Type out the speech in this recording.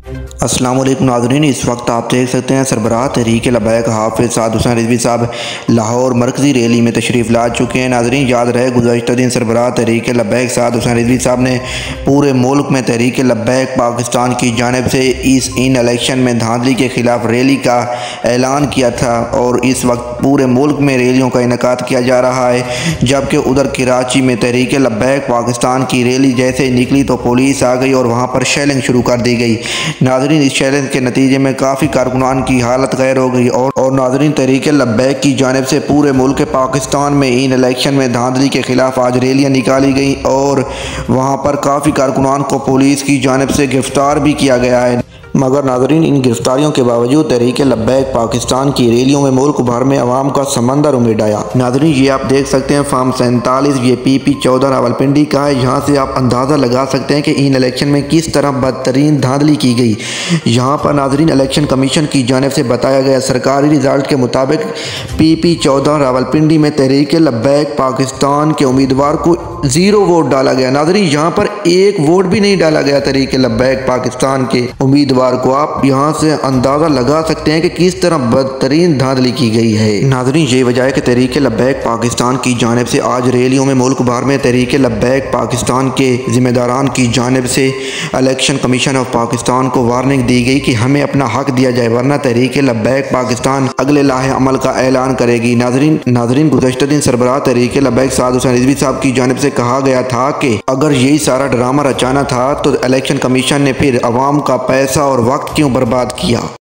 अस्सलाम वालेकुम नाज़रीन, इस वक्त आप देख सकते हैं सरबराह तहरीक लब्बैक हाफिज़ साद हुसैन रिजवी साहब लाहौर मरकज़ी रैली में तशरीफ़ ला चुके हैं। नाज़रीन, याद रहे गुज़श्ता दिन सरबराह तहरीक लब्बैक साद हुसैन रिजवी साहब ने पूरे मुल्क में तहरीक लब्बैक पाकिस्तान की जानिब से इन इलेक्शन में धांधली के ख़िलाफ़ रैली का ऐलान किया था और इस वक्त पूरे मुल्क में रैलियों का इनेकाद किया जा रहा है। जबकि उधर कराची में तहरीक लब्बैक पाकिस्तान की रैली जैसे ही निकली तो पुलिस आ गई और वहाँ पर शेलिंग शुरू कर दी गई। नाज़रीन, इस चैलेंज के नतीजे में काफ़ी कारकुनान की हालत गैर हो गई और नाज़रीन तहरीक लब्बैक की जानिब से पूरे मुल्क पाकिस्तान में इन इलेक्शन में धांधली के ख़िलाफ़ आज रैलियाँ निकाली गई और वहाँ पर काफ़ी कारकुनान को पुलिस की जानिब से गिरफ्तार भी किया गया है। मगर नाज़रीन, इन गिरफ्तारियों के बावजूद तहरीक लब्बैक पाकिस्तान की रैलियों में मुल्क भर में अवाम का समंदर उमड़ आया। नाज़रीन, ये आप देख सकते हैं फार्म 47 ये PP 14 रावलपिंडी का है। यहाँ से आप अंदाज़ा लगा सकते हैं कि इन इलेक्शन में किस तरह बदतरीन धांधली की गई। यहाँ पर नाज़रीन इलेक्शन कमीशन की जानिब से बताया गया सरकारी रिजल्ट के मुताबिक PP 14 रावलपिंडी में तहरीक लब्बैक पाकिस्तान के उम्मीदवार को 0 वोट डाला गया। नाज़रीन, यहाँ पर एक वोट भी नहीं डाला गया तहरीक लब्बैक पाकिस्तान के उम्मीदवार को। आप यहाँ से अंदाज़ा लगा सकते हैं कि किस तरह बदतरीन धांधली की गई है। नाज़रीन, ये वजह है कि तहरीक लब्बैक पाकिस्तान की जानिब से आज रैलियों में मुल्क भर में तहरीक लब्बैक पाकिस्तान के ज़िम्मेदारान की जानिब से इलेक्शन कमीशन ऑफ पाकिस्तान को वार्निंग दी गई कि हमें अपना हक दिया जाए, वरना तहरीक लब्बैक पाकिस्तान अगले लाहे अमल का ऐलान करेगी। नाज़रीन गुज़श्ता दिन सरबराह तहरीक लब्बैक साद हुसैन रिजवी साहब की जानिब से कहा गया था कि अगर यही सारा ड्रामा रचाना था तो इलेक्शन कमीशन ने फिर अवाम का पैसा और वक्त क्यों बर्बाद किया।